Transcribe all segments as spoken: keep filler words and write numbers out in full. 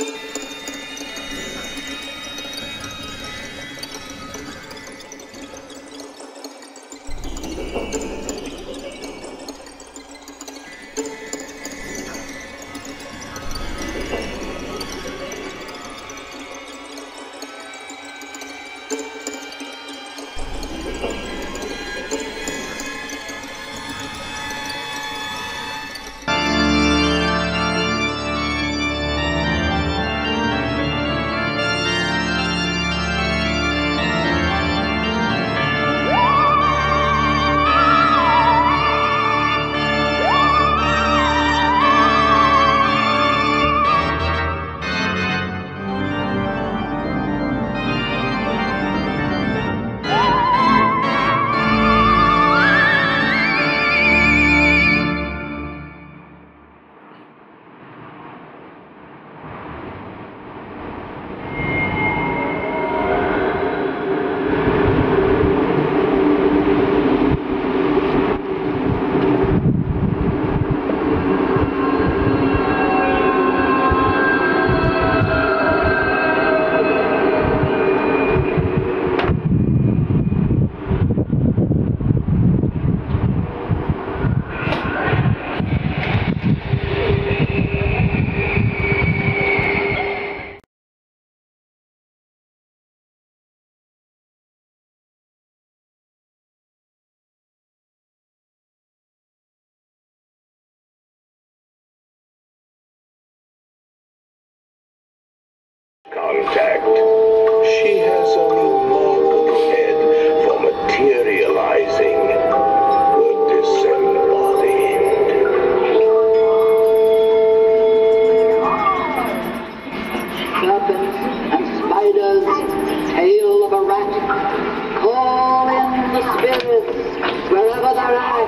Contact. She has a remarkable head for materializing the disembodied. Serpents and spiders, tail of a rat, call in the spirits wherever they're at.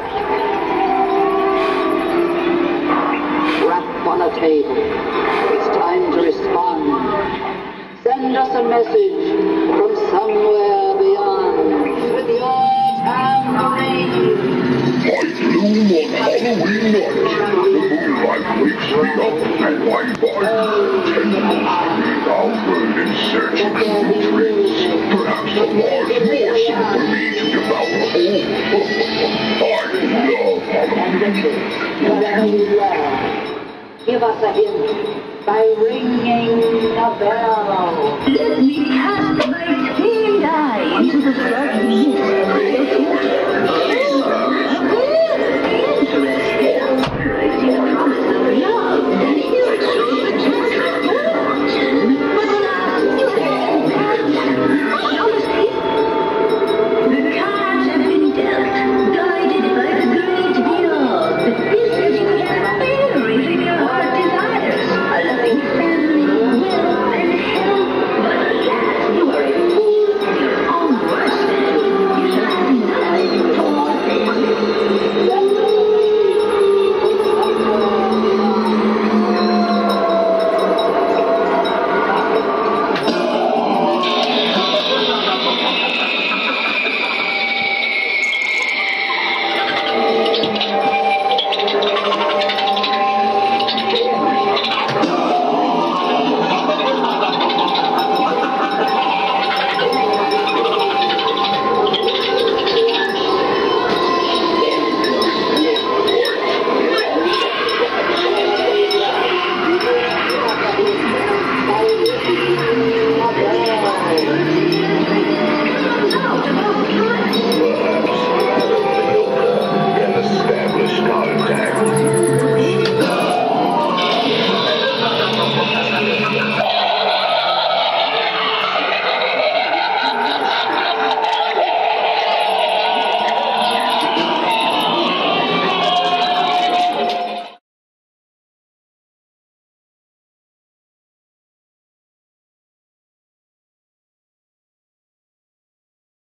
Rap on a table. It's time to respond. Send us a message from somewhere beyond with your tambourine. I bloom on Halloween night. The moonlight wakes me up and my body tendrils I'll burn in search of new tricks. Perhaps a large morsel for me to devour whole. I love Halloween. Whatever you love, give us a hint by ringing the bell. Let me cast my skilled eye into the dark mist. Interesting. Promise of love.